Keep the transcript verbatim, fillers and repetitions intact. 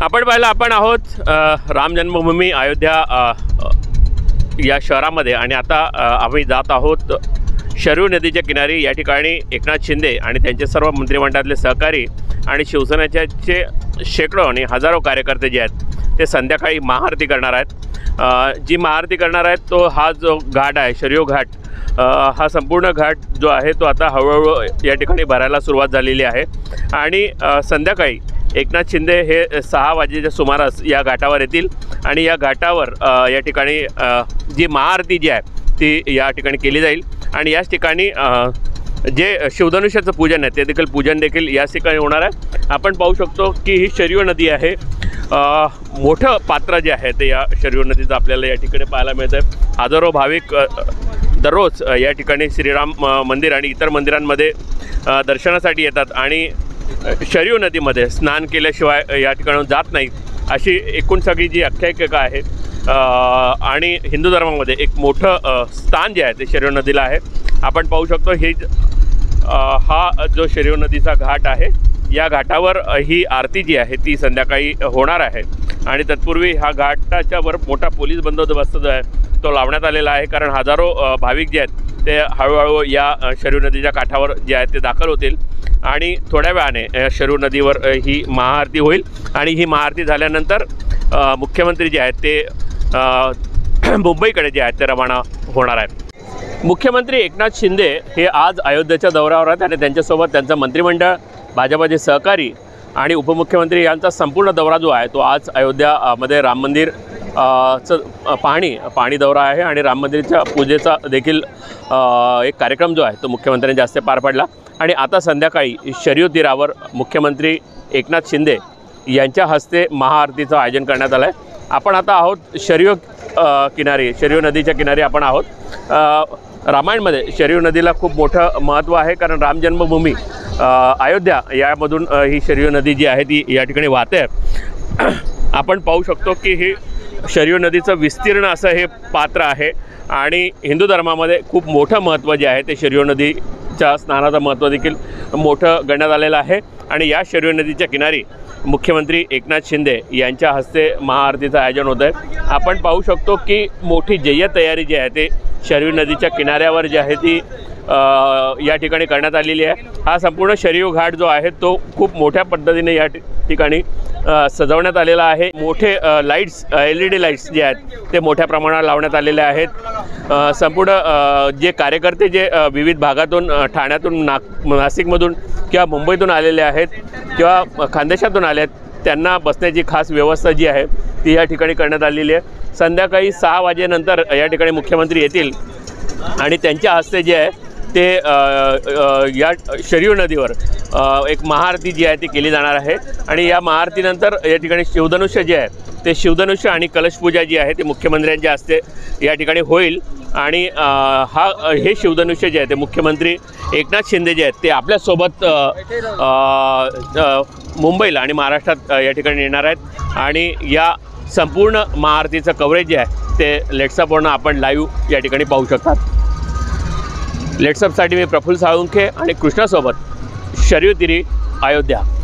आपण पाहिलं आपण आहोत राम जन्मभूमी अयोध्या या शहरामध्ये आणि आता आम्ही जात आहोत शरयू नदीच्या किनारी। या ठिकाणी एकनाथ शिंदे आणि त्यांचे सर्व मंत्रिमंडळातले सहकारी आणि शिवसेनेचे शेकडो आणि हजारो कार्यकर्ते जे आहेत ते संध्याकाळी महाआरती करणार आहेत। जी महाआरती करणार आहेत तो हा जो घाट आहे शरयू घाट, हा संपूर्ण घाट जो आहे तो आता हळूहळू या ठिकाणी भरायला सुरुवात झालेली आहे आणि संध्याकाळी एकनाथ शिंदे हे सहा वाजेच्या सुमारास या घाटावर येतील आणि या घाटावर या ठिकाणी जी महाआरती जी आहे ती या ठिकाणी केली जाईल आणि याच ठिकाणी जे शिवधनुष्याचं पूजन आहे ते देखील पूजन देखील याच ठिकाणी होणार आहे। आपण पाहू शकतो की ही शरयू नदी आहे, मोठं पात्र जे आहे ते या शरयू नदीचं आपल्याला या ठिकाणी पाहायला मिळतं आहे। हजारो भाविक दररोज या ठिकाणी श्रीराम मंदिर आणि इतर मंदिरांमध्ये दर्शनासाठी येतात आणि शरयू नदीमध्ये स्नान केल्याशिवाय या ठिकाणून जात नाहीत अशी एकूण सगळी जी आख्यायिका आहे आणि हिंदू धर्मामध्ये एक मोठं स्थान जे आहे ते शरयू नदीला आहे। आपण पाहू शकतो ही हा जो शरयू नदीचा घाट आहे, या घाटावर ही आरती जी आहे ती संध्याकाळी होणार आहे आणि तत्पूर्वी हा घाटाच्या वर मोठा पोलीस बंदोबस्त जो आहे तो लावण्यात आलेला आहे, कारण हजारो भाविक जे आहेत ते हळूहळू या शरयू नदीच्या काठावर जे आहेत ते दाखल होतील आणि थोड्या वेळाने शरयू नदीवर ही महाआरती होईल आणि ही महाआरती झाल्यानंतर मुख्यमंत्री जे आहेत ते मुंबईकडे जे आहेत ते रवाना होणार आहेत। मुख्यमंत्री एकनाथ शिंदे हे आज अयोध्येच्या दौऱ्यावर आहेत आणि त्यांच्यासोबत त्यांचं मंत्रिमंडळ, भाजपाचे सहकारी आणि उपमुख्यमंत्री यांचा संपूर्ण दौरा जो आहे तो आज अयोध्यामध्ये राम मंदिर चं पाहणी पाणी दौरा आहे आणि राम मंदिरच्या पूजेचा देखील एक कार्यक्रम जो आहे तो मुख्यमंत्र्यांच्या हस्ते पार पडला आणि आता संध्याकाळी शरयू तीरावर मुख्यमंत्री एकनाथ शिंदे यांच्या हस्ते महाआरतीचं आयोजन करण्यात आलं आहे। आपण आता आहोत शरयू किनारी, शरयू नदीच्या किनारी आपण आहोत। रामायणमध्ये शरयू नदीला खूप मोठं महत्त्व आहे, कारण राम जन्मभूमी अयोध्या यामधून ही शरयू नदी जी आहे ती या ठिकाणी वाहते आहे। आपण पाहू शकतो की ही शरयू नदीचं विस्तीर्ण असं हे पात्र आहे आणि हिंदू धर्मामध्ये खूप मोठं महत्त्व जे आहे ते शरयू नदीच्या स्नानाचं महत्त्व देखील मोठं गणण्यात आलेलं आहे आणि या शरयू नदीच्या किनारी मुख्यमंत्री एकनाथ शिंदे यांच्या हस्ते महाआरतीचं आयोजन होतं आहे। आपण पाहू शकतो की मोठी जय्यत तयारी जी आहे ते शरयू नदीच्या किनाऱ्यावर जी आहे ती या ठिकाणी करण्यात आलेली आहे। हा संपूर्ण शरयू घाट जो आहे तो खूप मोठ्या पद्धतीने या ठिकाणी सजवण्यात आलेला आहे। मोठे lights, L E D lights जे आहेत ते मोठ्या प्रमाणात लावण्यात आलेले आहेत। संपूर्ण जे कार्यकर्ते जे विविध भागातून, ठाण्यातून, नाग नाशिकमधून किंवा मुंबईतून आलेले आहेत किंवा खानदेशातून आले आहेत त्यांना बसण्याची खास व्यवस्था जी आहे ती या ठिकाणी करण्यात आलेली आहे। संध्याकाळी सहा वाजेनंतर या ठिकाणी मुख्यमंत्री येतील आणि त्यांच्या हस्ते जे आहे ते या शरयू नदीवर एक महाआरती जी आहे ती केली जाणार आहे आणि या महाआरतीनंतर या ठिकाणी शिवधनुष्य जे आहे ते शिवधनुष्य आणि कलशपूजा जी आहे ते मुख्यमंत्र्यांच्या हस्ते या ठिकाणी होईल आणि हा हे शिवधनुष्य जे आहे ते मुख्यमंत्री एकनाथ शिंदे जे आहेत ते आपल्यासोबत मुंबईला आणि महाराष्ट्रात या ठिकाणी येणार आहेत आणि या संपूर्ण महाआरतीचं कव्हरेज जे आहे ते लेट्सअपवरून आपण लाईव्ह या ठिकाणी पाहू शकतात। लेट्सअपसाठी मी प्रफुल्ल साळुंखे आणि कृष्णासोबत शरयू तीरी, अयोध्या।